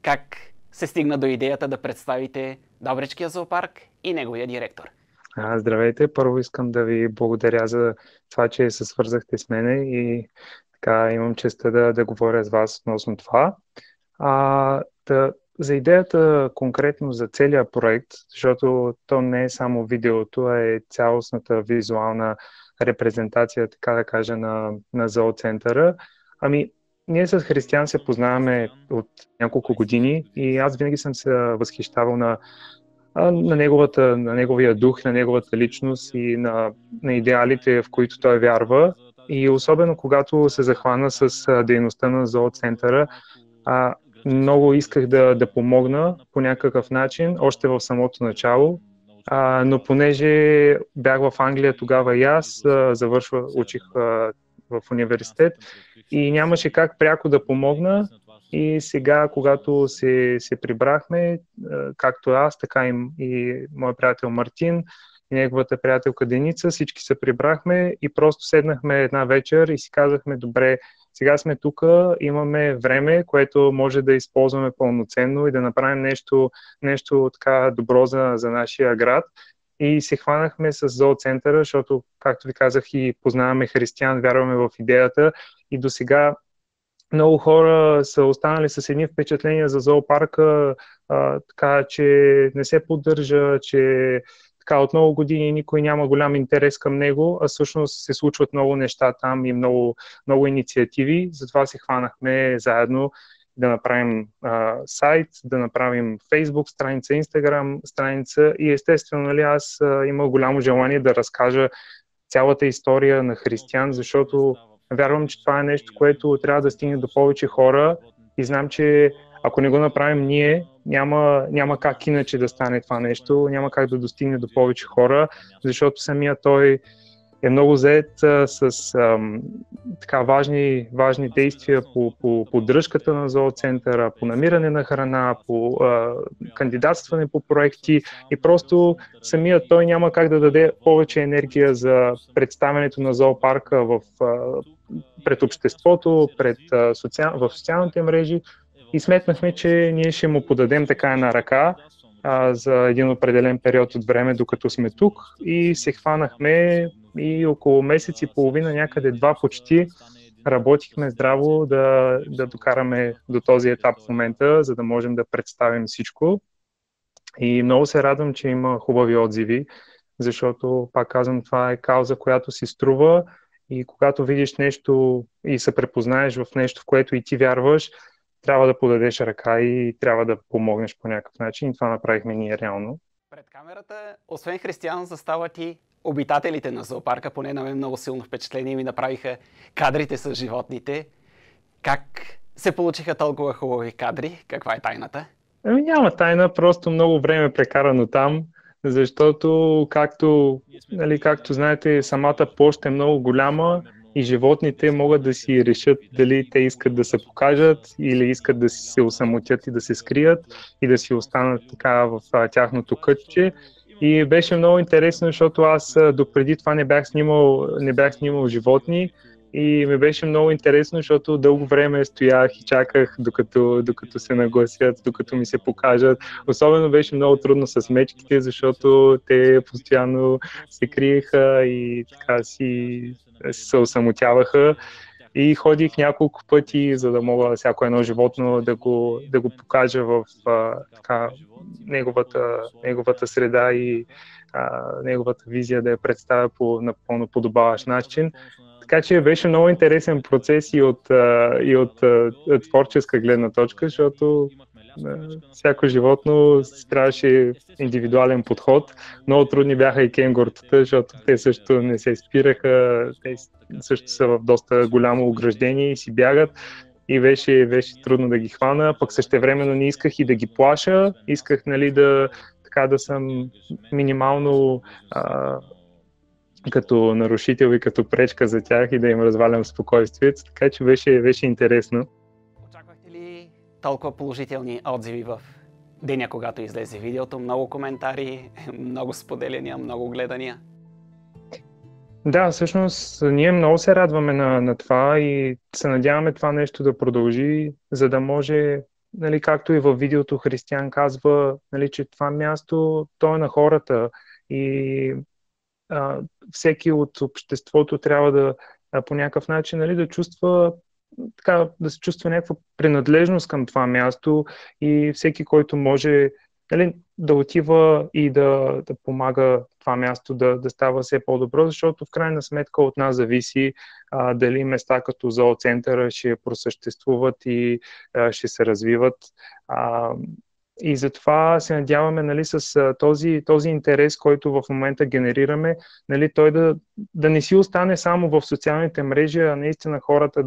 Как се стигна до идеята да представите Добричкия зоопарк и неговия директор? Здравейте! Първо искам да ви благодаря за това, че се свързахте с мене и така имам честа да говоря с вас относно това. За идеята конкретно за целия проект, защото то не е само видеото, а е цялостната визуална репрезентация, така да кажа, на зооцентъра. Ние с Християн се познаваме от няколко години и аз винаги съм се възхищавал на неговия дух, на неговата личност и на идеалите, в които той вярва. И особено когато се захвана с дейността на зооцентъра, много исках да помогна по някакъв начин, още в самото начало. Но понеже бях в Англия тогава и аз, учих в университет и нямаше как пряко да помогна. И сега, когато се прибрахме, както аз, така и моят приятел Мартин и неговата приятелка Деница, всички се прибрахме и просто седнахме една вечер и си казахме, добре, сега сме тук, имаме време, което може да използваме пълноценно и да направим нещо така добро за нашия град. И се хванахме с зооцентъра, защото, както ви казах, и познаваме християн, вярваме в идеята и до сега много хора са останали с едни впечатления за зоопарка, така че не се поддържа, че така от много години никой няма голям интерес към него, а всъщност се случват много неща там и много инициативи. Затова се хванахме заедно да направим сайт, да направим Facebook страница, Instagram страница и естествено, нали, аз имах голямо желание да разкажа цялата история на християн, защото вярвам, че това е нещо, което трябва да стигне до повече хора и знам, че ако не го направим ние, няма как иначе да стане това нещо, няма как да достигне до повече хора, защото самия той е много зает така важни действия по поддръжката на зооцентъра, по намиране на храна, по кандидатстване по проекти и просто самия той няма как да даде повече енергия за представянето на зоопарка пред обществото, в социалните мрежи и сметнахме, че ние ще му подадем така една ръка за един определен период от време, докато сме тук и се хванахме и около месец и половина, някъде два почти, работихме здраво да докараме до този етап в момента, за да можем да представим всичко. И много се радвам, че има хубави отзиви, защото, пак казвам, това е кауза, която си струва и когато видиш нещо и се препознаеш в нещо, в което и ти вярваш, трябва да подадеш ръка и трябва да помогнеш по някакъв начин. И това направихме ние реално. Пред камерата, освен християн, застават и обитателите на зоопарка. Поне на мен много силно впечатление ми направиха кадрите с животните. Как се получиха толкова хубави кадри? Каква е тайната? Няма тайна, просто много време прекарано там, защото, както знаете, самата площ е много голяма и животните могат да си решат дали те искат да се покажат или искат да се осамотят и да се скрият и да си останат така в тяхното кътче. И беше много интересно, защото аз допреди това не бях снимал животни. И ми беше много интересно, защото дълго време стоях и чаках докато се нагласят, докато ми се покажат. Особено беше много трудно с мечките, защото те постоянно се криеха и така се осамотяваха. И ходих няколко пъти, за да мога всяко едно животно да го покажа в така, неговата среда и неговата визия да я представя по напълно подобаващ начин. Така че беше много интересен процес и от творческа гледна точка, защото всяко животно трябваше индивидуален подход. Много трудни бяха и кенгуртата, защото те също не се спираха, те също са в доста голямо ограждение и си бягат. И беше трудно да ги хвана, пък същевременно не исках и да ги плаша, исках, нали, да съм минимално като нарушител и като пречка за тях и да им развалям спокойствието, така че беше интересно. Очаквахте ли толкова положителни отзиви в деня, когато излезе видеото? Много коментари, много споделяния, много гледания? Да, всъщност ние много се радваме на това и се надяваме това нещо да продължи, за да може нали, както и във видеото Християн казва, нали, че това място, то е на хората и всеки от обществото трябва да по някакъв начин, нали, да чувства така, да се чувства някаква принадлежност към това място и всеки, който може, нали, да отива и да помага това място да става все по-добро, защото в крайна сметка от нас зависи дали места като зооцентъра ще просъществуват и ще се развиват. И затова се надяваме, нали, с този интерес, който в момента генерираме, нали, той да не си остане само в социалните мрежи, а наистина хората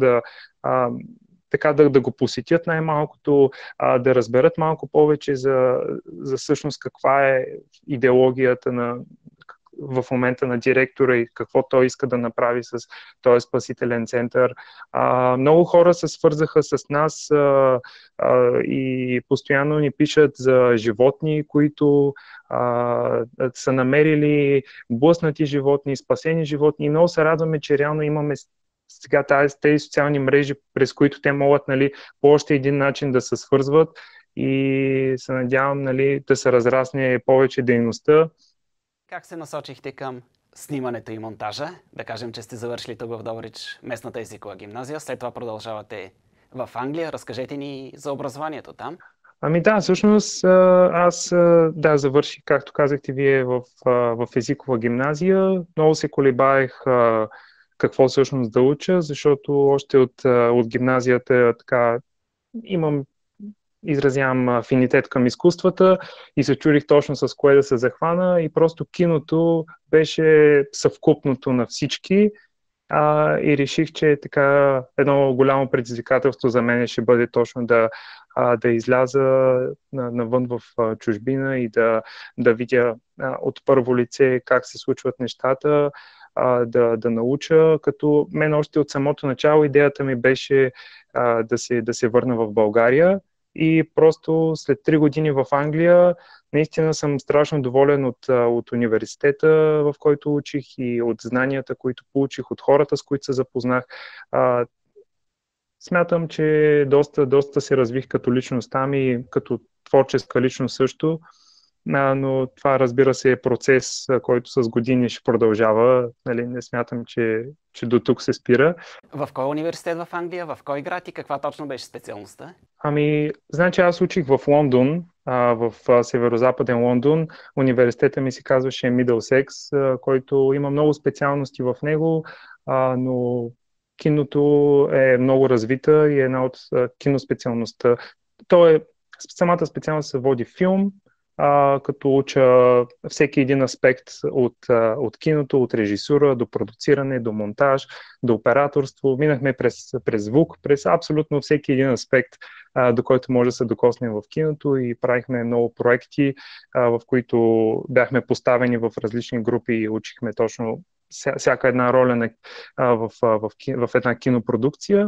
да го посетят най-малкото, да разберат малко повече за всъщност каква е идеологията в момента на директора и какво той иска да направи с този спасителен център. Много хора се свързаха с нас и постоянно ни пишат за животни, които са намерили блъснати животни, спасени животни. И много се радваме, че реално имаме сега тези социални мрежи, през които те могат, нали, по още един начин да се свързват и се надявам, нали, да се разрасне повече дейността. Как се насочихте към снимането и монтажа? Да кажем, че сте завършили тук в Добрич местната езикова гимназия, след това продължавате в Англия. Разкажете ни за образованието там. Ами да, всъщност аз завърших, както казахте вие, в езикова гимназия. Много се колебаех какво всъщност да уча, защото още от гимназията така изразявам афинитет към изкуствата и се чудих точно с кое да се захвана и просто киното беше съвкупното на всички и реших, че така едно голямо предизвикателство за мен ще бъде точно да изляза навън в чужбина и да видя от първо лице как се случват нещата, да науча, като мен още от самото начало идеята ми беше да се върна в България. И просто след 3 години в Англия наистина съм страшно доволен от университета, в който учих и от знанията, които получих, от хората, с които се запознах. Смятам, че доста се развих като личност там и като творческа личност също. Но това, разбира се, е процес, който с години ще продължава. Нали, не смятам, че до тук се спира. В кой университет в Англия, в кой град и каква точно беше специалността? Значи аз учих в Лондон, в северо-западен Лондон. Университета ми се казваше Мидълсекс, който има много специалности в него, но киното е много развита и е една от киноспециалността. Самата специалност се води филм, като уча всеки един аспект от киното, от режисура до продуциране, до монтаж, до операторство. Минахме през звук, през абсолютно всеки един аспект, до който може да се докоснем в киното и правихме много проекти, в които бяхме поставени в различни групи и учихме точно всяка една роля в една кинопродукция.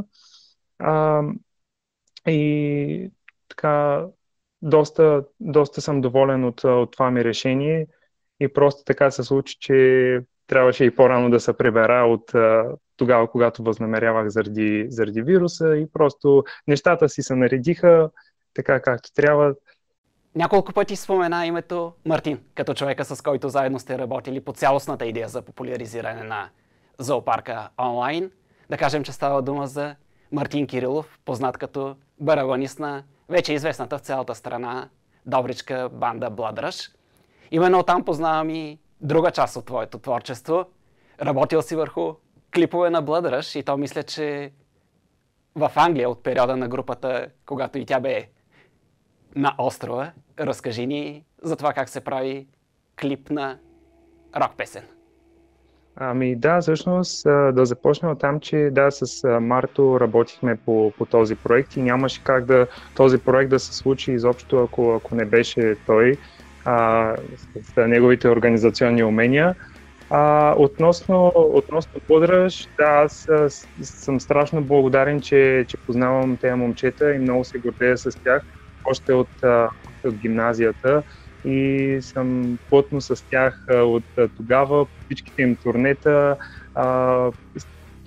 И така доста съм доволен от това ми решение и просто така се случи, че трябваше и по-рано да се прибера от тогава, когато възнамерявах заради вируса и просто нещата си се наредиха така както трябва. Няколко пъти спомена името Мартин, като човека, с който заедно сте работили по цялостната идея за популяризиране на зоопарка онлайн. Да кажем, че става дума за Мартин Кирилов, познат като барабанист на вече известната в цялата страна добричка банда Blood-Rush. Именно оттам познавам и друга част от твоето творчество. Работил си върху клипове на Blood-Rush и то мисля, че в Англия от периода на групата, когато и тя бе на острова. Разкажи ни за това как се прави клип на рок песен. Да, всъщност да започнем от там, че с Марто работихме по този проект и нямаше как този проект да се случи изобщо, ако не беше той с неговите организационни умения. Относно Blood-Rush, аз съм страшно благодарен, че познавам тези момчета и много се гордея с тях, още от гимназията. И съм плътно с тях от тогава, всичките им турнета.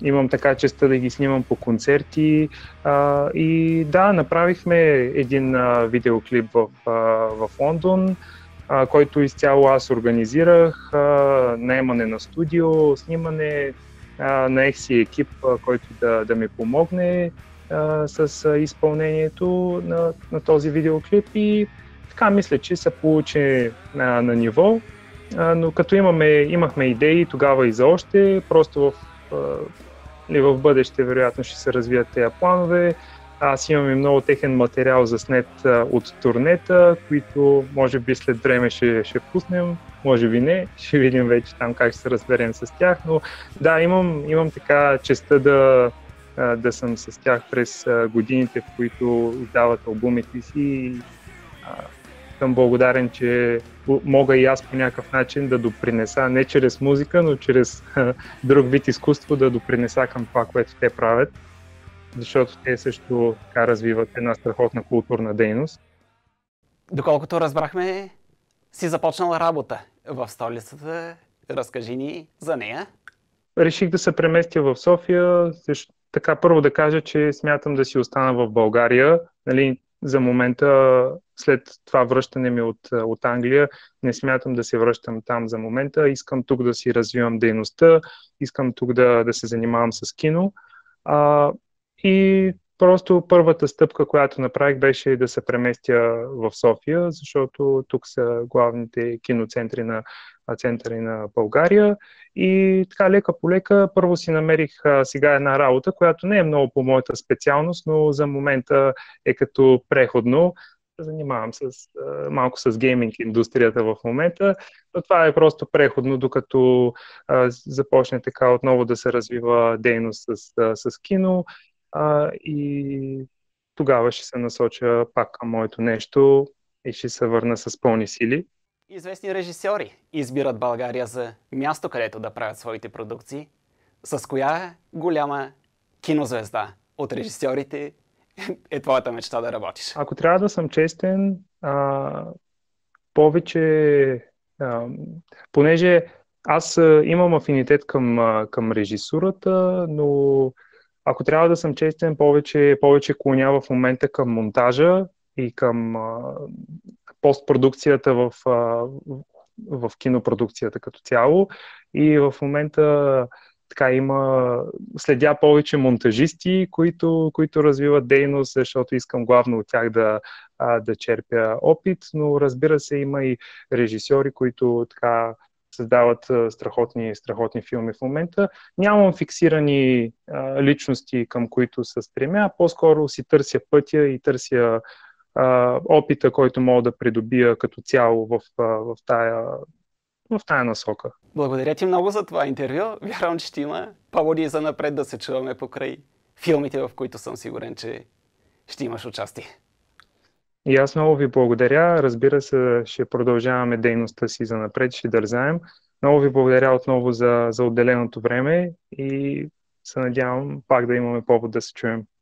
имам така честа да ги снимам по концерти. И да, направихме един видеоклип в Лондон, който изцяло аз организирах, наемане на студио, снимане, наех си екип, който да ми помогне с изпълнението на този видеоклип и така мисля, че се получи на ниво, но като имахме идеи тогава и за още, просто в бъдеще вероятно ще се развият тези планове. Аз имам и много техен материал заснет от турнета, които може би след време ще пуснем, може би не, ще видим вече там как ще се разберем с тях, но да, имам така честа да съм с тях през годините, в които издават албумите си и съм благодарен, че мога и аз по някакъв начин да допринеса, не чрез музика, но чрез друг вид изкуство да допринеса към това, което те правят, защото те също така развиват една страхотна културна дейност. Доколкото разбрахме, си започнала работа в столицата. Разкажи ни за нея. Реших да се преместя в София. Така първо да кажа, че смятам да си остана в България. Нали, за момента, след това връщане ми от Англия, не смятам да се връщам там за момента. Искам тук да си развивам дейността, искам тук да се занимавам с кино. И просто първата стъпка, която направих, беше да се преместя в София, защото тук са главните киноцентри на България. И така лека по лека първо си намерих сега една работа, която не е много по моята специалност, но за момента е като преходно. Занимавам малко с гейминг индустрията в момента, но това е просто преходно, докато започне така отново да се развива дейност с кино. И тогава ще се насоча пак към моето нещо и ще се върна с пълни сили. Известни режисьори избират България за място, където да правят своите продукции. С коя голяма кинозвезда от режисьорите е твоята мечта да работиш? Ако трябва да съм честен, повече, понеже аз имам афинитет към режисурата, но ако трябва да съм честен, повече клоня в момента към монтажа и към постпродукцията в кинопродукцията като цяло. И в момента така следя повече монтажисти, които развиват дейност, защото искам главно от тях да черпя опит, но разбира се има и режисьори, които така създават страхотни филми в момента. Нямам фиксирани личности, към които се стремя, по-скоро си търся пътя и търся опита, който мога да придобия като цяло в тая насока. Благодаря ти много за това интервю. Вярвам, че ще има поводи за напред да се чуваме покрай филмите, в които съм сигурен, че ще имаш участие. И аз много ви благодаря. Разбира се, ще продължаваме дейността си за напред, ще дързаем. Много ви благодаря отново за отделеното време и се надявам пак да имаме повод да се чуем.